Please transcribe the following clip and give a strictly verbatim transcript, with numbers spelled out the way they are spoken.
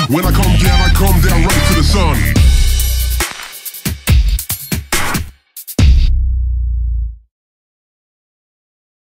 When I come down, I come down right to the sun.